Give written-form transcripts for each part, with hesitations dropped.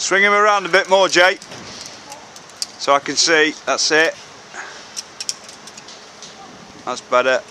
Swing him around a bit more, Jay, so I can see. That's it. That's better.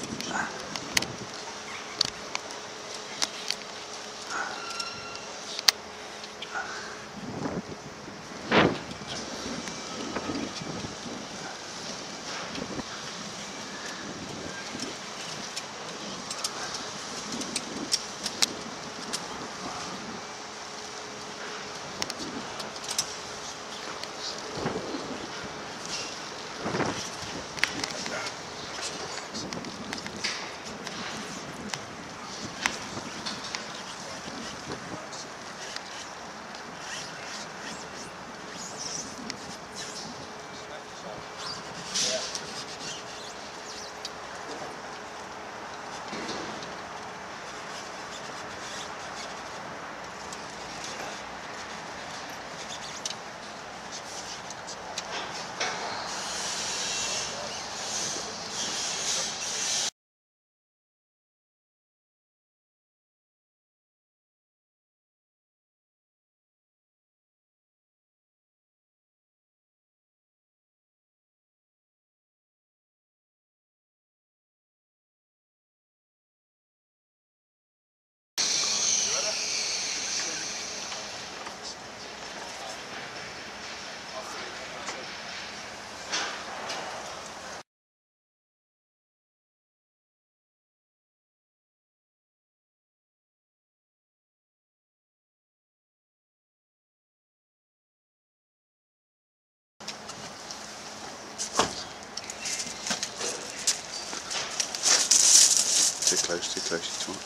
Too close, you twat.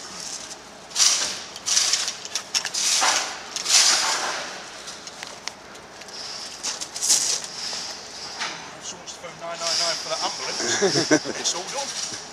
Someone's phone 999 for that ambulance. It's all done.